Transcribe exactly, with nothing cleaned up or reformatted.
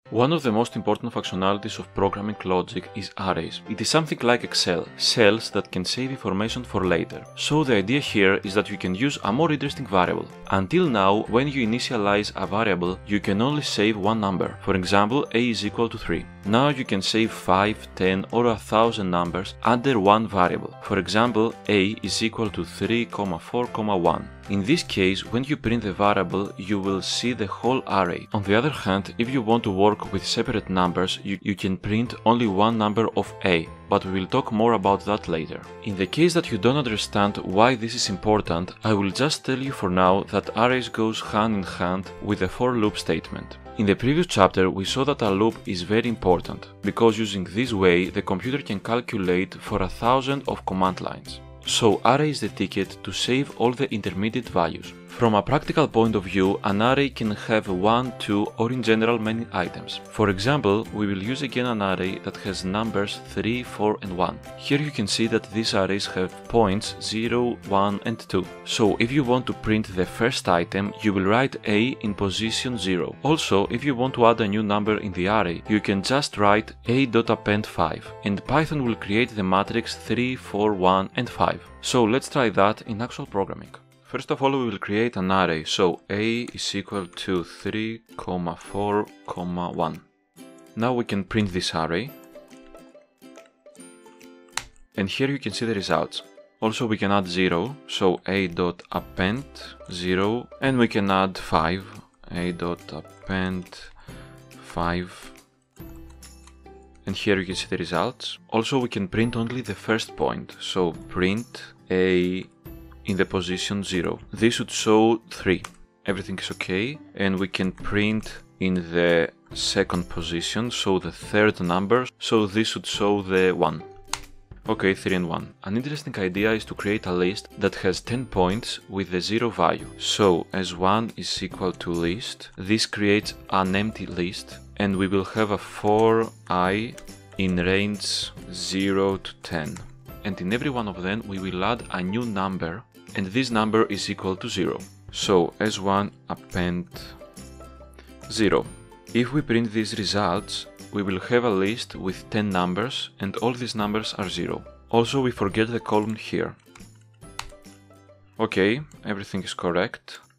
One of the most important functionalities of programming logic is arrays. It is something like Excel, cells that can save information for later. So the idea here is that you can use a more interesting variable. Until now, when you initialize a variable, you can only save one number. For example, a is equal to three. Now you can save five, ten or a thousand numbers under one variable. For example, a is equal to three, four, one. In this case, when you print the variable, you will see the whole array. On the other hand, if you want to work with separate numbers, you, you can print only one number of a, but we will talk more about that later. In the case that you don't understand why this is important, I will just tell you for now that arrays goes hand in hand with the for loop statement. In the previous chapter, we saw that a loop is very important, because using this way, the computer can calculate for a thousand of command lines. So array is the ticket to save all the intermediate values. From a practical point of view, an array can have one, two or in general many items. For example, we will use again an array that has numbers three, four and one. Here you can see that these arrays have points zero, one and two. So if you want to print the first item, you will write a in position zero. Also, if you want to add a new number in the array, you can just write a.append five and Python will create the matrix three, four, one and five. So let's try that in actual programming. First of all, we will create an array, so a is equal to three, four, one. Now we can print this array. And here you can see the results. Also we can add zero, so a.append zero, and we can add five, a.append five. And here you can see the results. Also we can print only the first point, so print a in the position zero. This should show three. Everything is okay. And we can print in the second position, so the third number, so this should show the one. Okay, three and one. An interesting idea is to create a list that has ten points with the zero value. So as one is equal to list, this creates an empty list and we will have a for I in range zero to ten. And in every one of them we will add a new number and this number is equal to zero. So S one append zero. If we print these results, we will have a list with ten numbers and all these numbers are zero. Also we forget the column here. Okay, everything is correct.